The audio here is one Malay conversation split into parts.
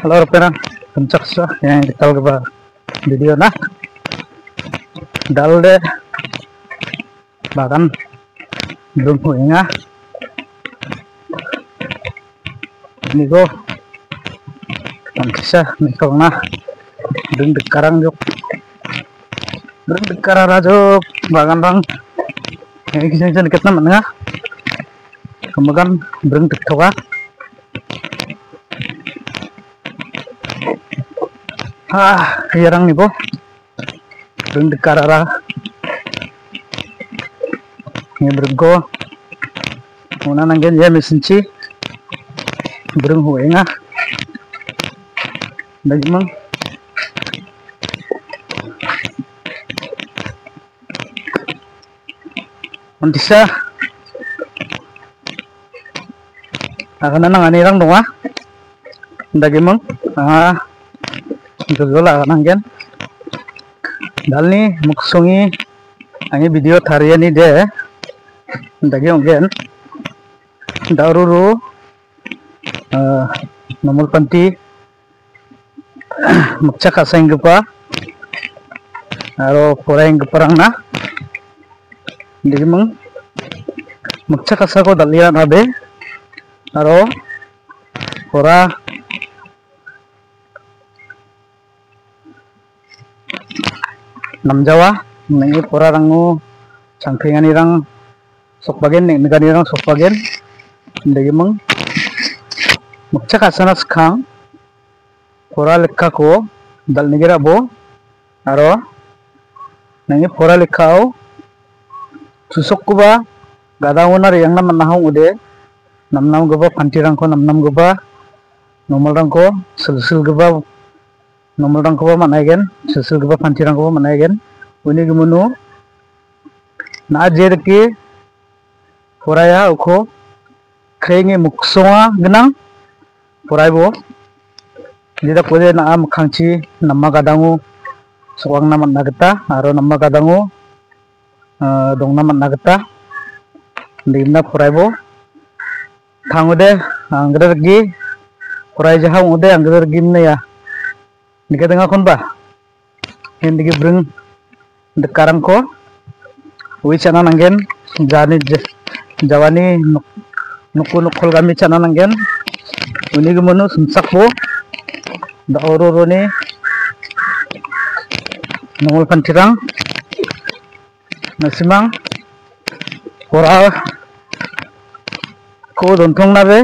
Halo perang pencak yang kita coba video nah dal deh bahkan belum punya ini go bisa mikal nah belum dekarang juk belum dekarang juk bahkan bang ini kisah dekat namanya kemudian belum dekawah hirang nih po belum dekarara ini bergo una nanggen ya mesinci belum huenga bagaimana bisa akan nang anirang dong bagaimana Gula nanggen dal ni muksungi angi video thariya ni de dagi ongen daruru nomor panti mukcha kasang gupa aro poreng guparang na digi mung mukcha kasako dalia nabe aro pora namjawa nengi pora rangu cangkringan irang sok bagen neng negan irang sok bagen ndegi mung mukcha kasana skang pora lekka ko dal nigira bo aro nengi pora lekkao susok kuba gadawunar yang nam nahong ude namnam goba pantirang ko namnam goba nomorang ko sulsul goba nomorang ko managen susul goba pantirang ko managen uni gumunu na jerki poraya uko krenge muksonga genang poraibo lida pode na am khangchi namma gadangu sowang naman nagata aro namma gadangu dong naman nagata dimna poraibo thangude anggrergi porai jahang ude anggrergi mne ya nika tengah kon ba hendige breng dekarang ko wi chana nanggen jani jawani nuku nukol kami chana nanggen uni gumunu sumsak bo da oro ni nongol pantirang nasimang pora ko dontong nabe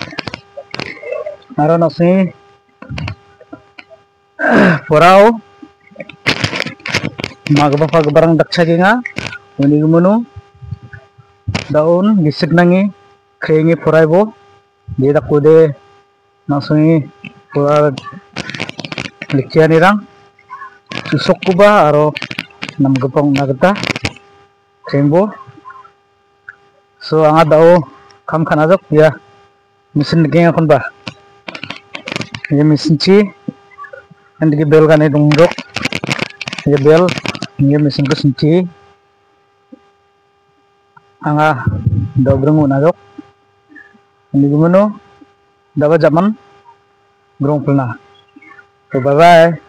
aro nasi porao magba barang daksa genga uni gumunu daun gisik nangi krengi poraibo dia kude nasungi pora likian irang susok kuba aro nam gepong nagata krembo so anga dao kam khanajok ya mesin genga kon ba ya mesin ci andigi bel gane dungrok ya bel ini mesin kesenci anga dobreng unajok ini gimana dapat zaman grong pelna bye bye.